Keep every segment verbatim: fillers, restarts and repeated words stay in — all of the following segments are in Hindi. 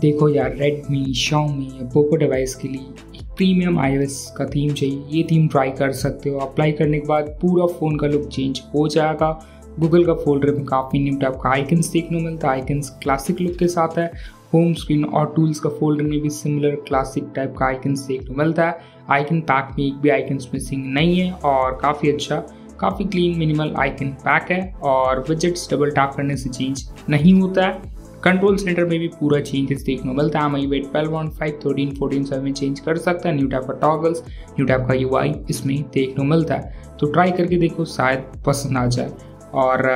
देखो यार, रेडमी, शाओमी या पोको डिवाइस के लिए एक प्रीमियम आईओएस का थीम चाहिए। ये थीम ट्राई कर सकते हो। अप्लाई करने के बाद पूरा फ़ोन का लुक चेंज हो जाएगा। गूगल का फोल्डर में काफ़ी न्यू टाइप का आइकन्स देखने को मिलता है। आइकन्स क्लासिक लुक के साथ है। होम स्क्रीन और टूल्स का फोल्डर में भी सिमिलर क्लासिक टाइप का आइकन्स देखने को मिलता है। आइकन पैक में एक भी आइकन्स मिसिंग नहीं है और काफ़ी अच्छा, काफ़ी क्लीन मिनिमल आइकन पैक है। और विजेट्स डबल टैप करने से चेंज नहीं होता है। कंट्रोल सेंटर में भी पूरा चेंजेस देखने को मिलता है। एम आई वेट twelve point five, thirteen, fourteen सब में चेंज कर सकता है। न्यू टाइप का टॉगल्स, न्यू टाइप का यूआई इसमें देखने को मिलता है। तो ट्राई करके देखो, शायद पसंद आ जाए। और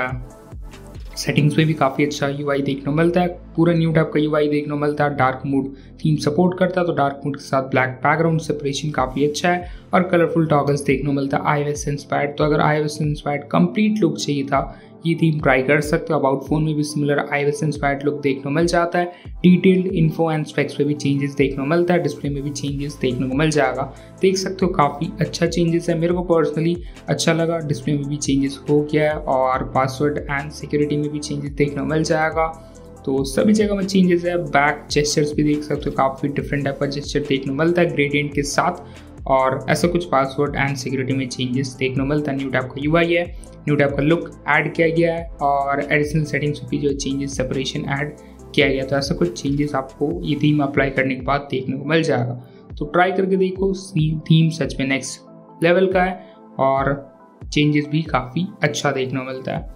सेटिंग्स में भी काफ़ी अच्छा यूआई देखने को मिलता है। पूरा न्यू टाइप का यूआई देखने को मिलता है। डार्क मोड थीम सपोर्ट करता है, तो डार्क मोड के साथ ब्लैक बैकग्राउंड सेपरेशन काफ़ी अच्छा है। और कलरफुल टॉगल्स देखने को मिलता है आईओएस इंस्पायर्ड। तो अगर आईओएस इंस्पायर्ड कंप्लीट लुक चाहिए था, ये थीम ट्राई कर सकते हो। अबाउट फोन में भी सिमिलर आईओएस इंस्पायर्ड लुक देखने को मिल जाता है। डिटेल्ड इन्फो एंड स्पेक्स पे भी चेंजेस देखने को मिलता है। डिस्प्ले में भी चेंजेस देखने को मिल जाएगा। देख सकते हो काफ़ी अच्छा चेंजेस है। मेरे को पर्सनली अच्छा लगा। डिस्प्ले में भी चेंजेस हो गया है और पासवर्ड एंड सिक्योरिटी में भी चेंजेस देखने को मिल जाएगा। तो सभी जगह में चेंजेस है। बैक जेस्चर्स भी देख सकते हो, काफ़ी डिफरेंट टाइप का जेस्चर देखने को मिलता है ग्रेडियंट के साथ। और ऐसा कुछ पासवर्ड एंड सिक्योरिटी में चेंजेस देखने को मिलता है। न्यू टाइप का यूआई है, न्यू टाइप का लुक ऐड किया गया है और एडिशनल सेटिंग्स भी जो चेंजेस सेपरेशन ऐड किया गया। तो ऐसा कुछ चेंजेस आपको ये थीम अप्लाई करने के बाद देखने को मिल जाएगा। तो ट्राई करके देखो। थीम सच में नेक्स्ट लेवल का है और चेंजेस भी काफ़ी अच्छा देखने को मिलता है।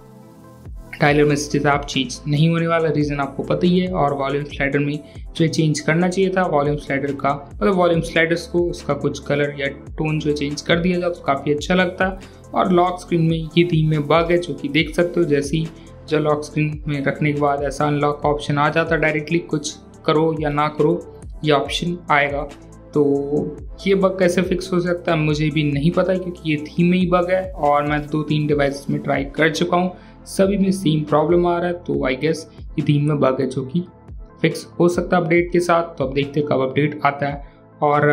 टाइलर मैसेजेस आप चेंज नहीं होने वाला, रीज़न आपको पता ही है। और वॉल्यूम स्लाइडर में जो चेंज करना चाहिए था, वॉल्यूम स्लाइडर का मतलब वॉल्यूम स्लाइडर्स को उसका कुछ कलर या टोन जो चेंज कर दिया जाए तो काफ़ी अच्छा लगता है। और लॉक स्क्रीन में ये थीम में बग है, जो कि देख सकते हो। जैसे ही जो लॉक स्क्रीन में रखने के बाद ऐसा अनलॉक ऑप्शन आ जाता है, डायरेक्टली कुछ करो या ना करो ये ऑप्शन आएगा। तो ये बग कैसे फिक्स हो सकता है मुझे भी नहीं पता, क्योंकि ये थीम में ही बग है और मैं दो तीन डिवाइस में ट्राई कर चुका हूँ, सभी में सेम प्रॉब्लम आ रहा है। तो आई गेस ये थीम में बग है जो कि फिक्स हो सकता है अपडेट के साथ। तो अब देखते हैं कब अपडेट आता है। और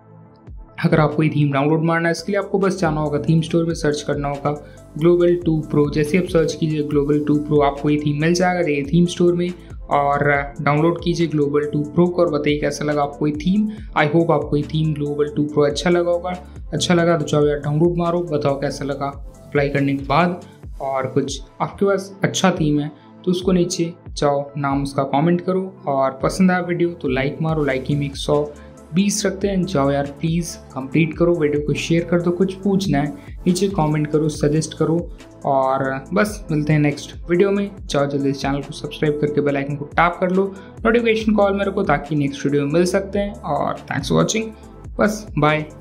अगर आपको ये थीम डाउनलोड मारना है, इसके लिए आपको बस जाना होगा थीम स्टोर में, सर्च करना होगा ग्लोबल टू प्रो। जैसे आप सर्च कीजिए ग्लोबल टू प्रो, आपको ये थीम मिल जाएगा ये थीम स्टोर में। और डाउनलोड कीजिए ग्लोबल टू प्रो को और बताइए कैसा लगा आपको ये थीम। आई होप आपको ये थीम ग्लोबल टू प्रो अच्छा लगा होगा। अच्छा लगा तो जाओ यार डाउनलोड मारो, बताओ कैसा लगा अप्लाई करने के बाद। और कुछ आपके पास अच्छा थीम है तो उसको नीचे जाओ नाम उसका कमेंट करो। और पसंद आया वीडियो तो लाइक मारो। लाइक ही में एक सौ बीस रखते हैं। जाओ यार प्लीज़ कंप्लीट करो, वीडियो को शेयर कर दो। कुछ पूछना है नीचे कमेंट करो, सजेस्ट करो। और बस मिलते हैं नेक्स्ट वीडियो में। जाओ जल्दी इस चैनल को सब्सक्राइब करके बेल आइकन को टैप कर लो, नोटिफिकेशन कॉल मेरे को, ताकि नेक्स्ट वीडियो में मिल सकते हैं। और थैंक्स फॉर वॉचिंग। बस बाय।